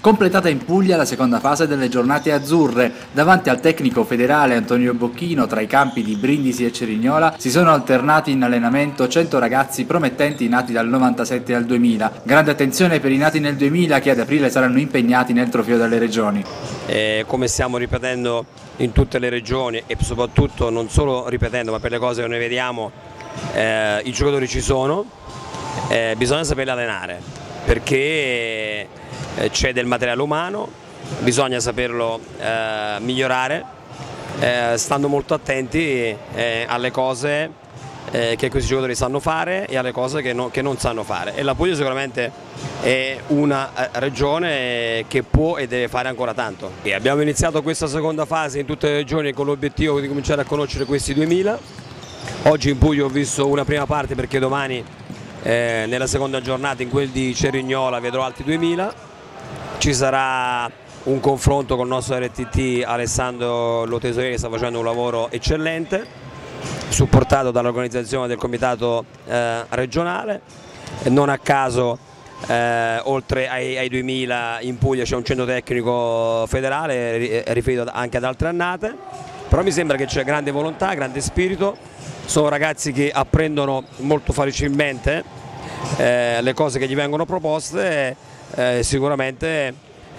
Completata in Puglia la seconda fase delle giornate azzurre. Davanti al tecnico federale Antonio Bocchino, tra i campi di Brindisi e Cerignola, si sono alternati in allenamento 100 ragazzi promettenti nati dal 97 al 2000. Grande attenzione per i nati nel 2000 che ad aprile saranno impegnati nel Trofeo delle Regioni. Come stiamo ripetendo in tutte le regioni e soprattutto non solo ripetendo ma per le cose che noi vediamo, i giocatori ci sono, bisogna saperli allenare perché c'è del materiale umano, bisogna saperlo migliorare, stando molto attenti alle cose che questi giocatori sanno fare e alle cose che non sanno fare, e la Puglia sicuramente è una regione che può e deve fare ancora tanto. E abbiamo iniziato questa seconda fase in tutte le regioni con l'obiettivo di cominciare a conoscere questi 2000. Oggi in Puglia ho visto una prima parte perché domani nella seconda giornata in quel di Cerignola vedrò altri 2000. Ci sarà un confronto con il nostro RTT Alessandro Lotesoriere, che sta facendo un lavoro eccellente, supportato dall'organizzazione del comitato regionale. Non a caso oltre ai 2000 in Puglia c'è un centro tecnico federale riferito anche ad altre annate, però mi sembra che c'è grande volontà, grande spirito, sono ragazzi che apprendono molto facilmente le cose che gli vengono proposte. Sicuramente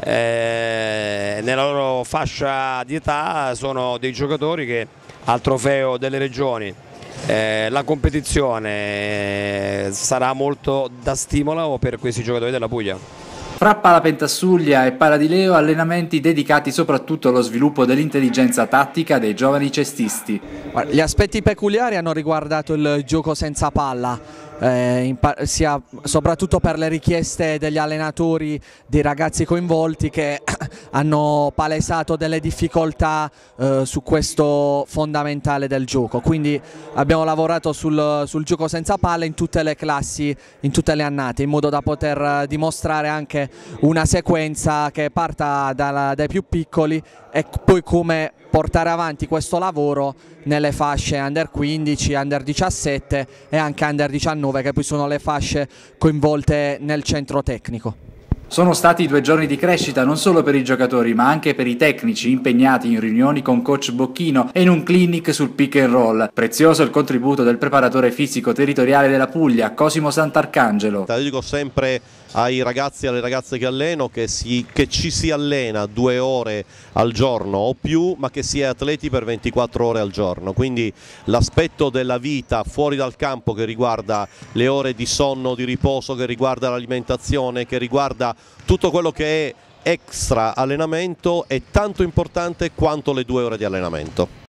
nella loro fascia di età sono dei giocatori che al Trofeo delle Regioni la competizione sarà molto da stimolo per questi giocatori della Puglia. Fra Palapentasuglia e Paladileo allenamenti dedicati soprattutto allo sviluppo dell'intelligenza tattica dei giovani cestisti. Gli aspetti peculiari hanno riguardato il gioco senza palla, soprattutto per le richieste degli allenatori, dei ragazzi coinvolti che hanno palesato delle difficoltà su questo fondamentale del gioco. Quindi abbiamo lavorato sul gioco senza palla in tutte le classi, in tutte le annate, in modo da poter dimostrare anche una sequenza che parta dai più piccoli e poi come portare avanti questo lavoro nelle fasce under 15, under 17 e anche under 19, che poi sono le fasce coinvolte nel centro tecnico. Sono stati 2 giorni di crescita non solo per i giocatori ma anche per i tecnici impegnati in riunioni con coach Bocchino e in un clinic sul pick and roll. Prezioso il contributo del preparatore fisico territoriale della Puglia, Cosimo Sant'Arcangelo. Io dico sempre ai ragazzi e alle ragazze che alleno che ci si allena 2 ore al giorno o più, ma che si è atleti per 24 ore al giorno, quindi l'aspetto della vita fuori dal campo che riguarda le ore di sonno, di riposo, che riguarda l'alimentazione, che riguarda tutto quello che è extra allenamento è tanto importante quanto le 2 ore di allenamento.